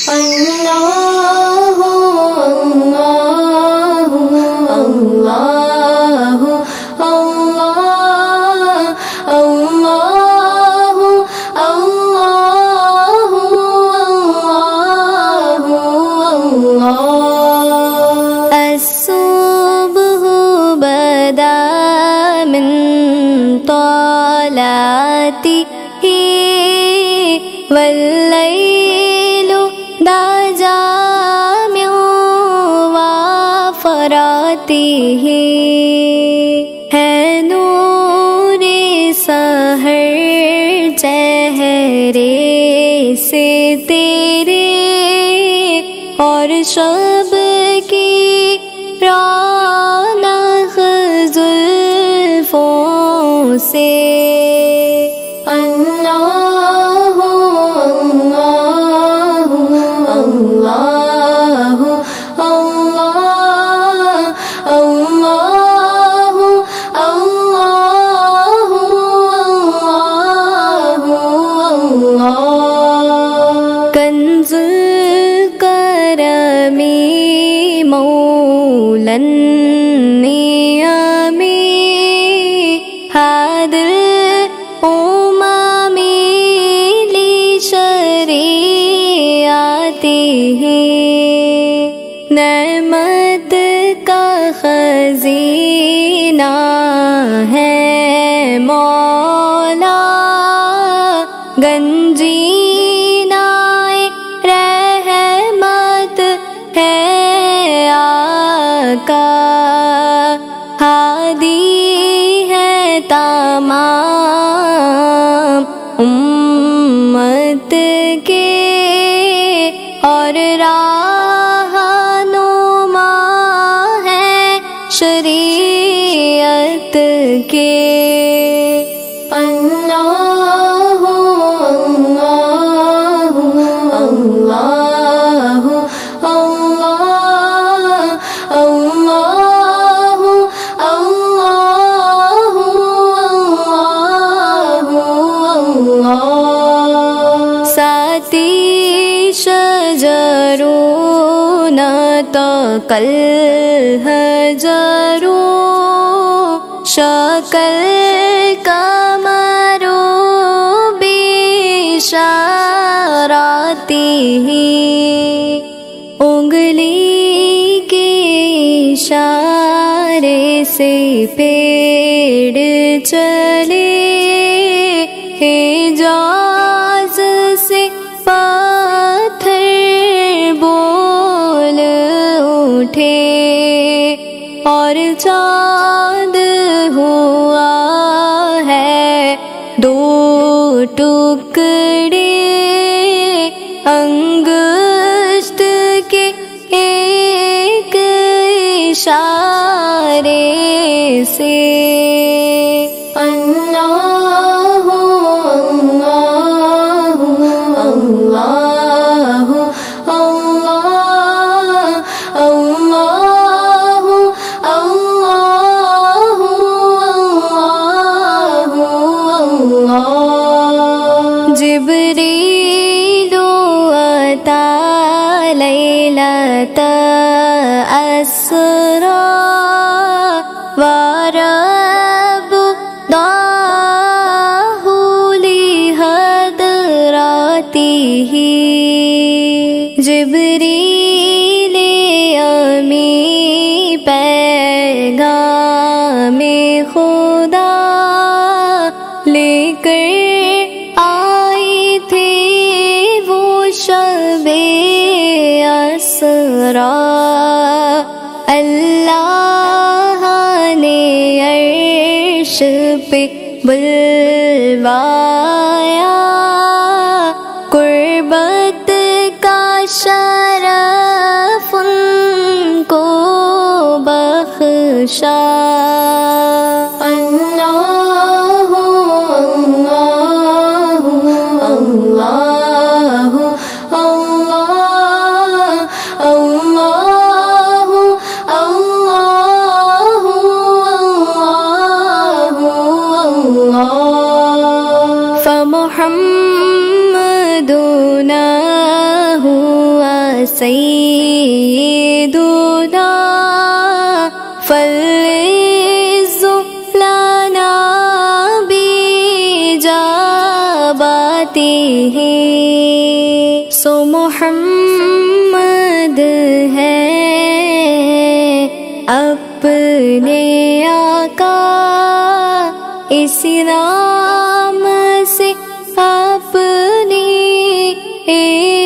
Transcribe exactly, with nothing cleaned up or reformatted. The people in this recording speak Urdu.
اللہ اللہ اللہ اللہ اللہ اللہ اللہ الصبح بدا من طلعته والليل دجا من وفراته ہے نور سحر چہرے سے تیرے اور شب کی رونق زلفوں سے اللہ اللہ اللہ اللہ اللہ اللہ اللہ کنز کرمی مولا النعم حاضر نعمت کا خزینہ ہے مولا گنجینہ رحمت ہے آقا ہادی ہے تمام امت کے اور رہنما ہے شریعت کے اللہ اللہ اللہ اللہ اللہ اللہ ساتھی شجرون تقل حجرون شکل قمر بشارته انگلی کے اشارے سے پیڑ چلے حجاز سے پتھر بول اٹھے اور چاند ہوا ہے دو ٹکڑے انگشت کے ایک اشارے سے اللہ اللہ اللہ اللہ اللہ اللہ اللہ جبریل اتی لیلۃ اسری ورب دعاہ لحضرته جبریل امی پیغام خدا لے کر آئی تھی وہ شب اسری اللہ نے عرش پہ بلوایا قربت کا شرف ان کو بخشا اللہ اللہ اللہ اللہ اللہ اللہ اللہ فمحمدنا هو سیدنا فالعز لنا بإجابته سو محمد ہے اپنے آقا، اسی نام سے اپنی